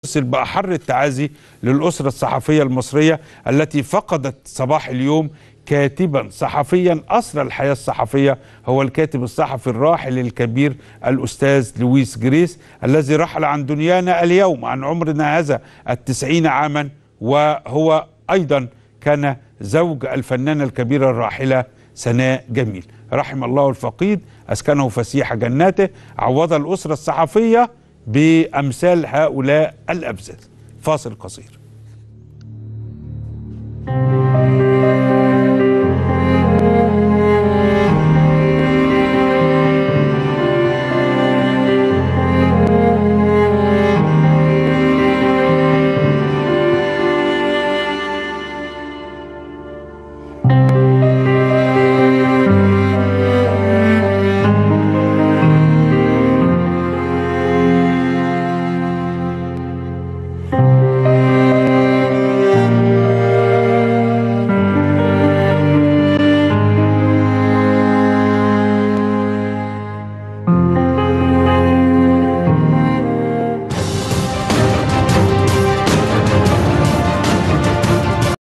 بأحر التعازي للأسرة الصحفية المصرية التي فقدت صباح اليوم كاتبا صحفيا أسرى الحياة الصحفية، هو الكاتب الصحفي الراحل الكبير الأستاذ لويس جريس، الذي رحل عن دنيانا اليوم عن عمرنا هذا 90 عاما. وهو أيضا كان زوج الفنانة الكبيرة الراحلة سناء جميل. رحم الله الفقيد، أسكنه فسيح جناته، عوض الأسرة الصحفية بأمثال هؤلاء الأبذل. فاصل قصير.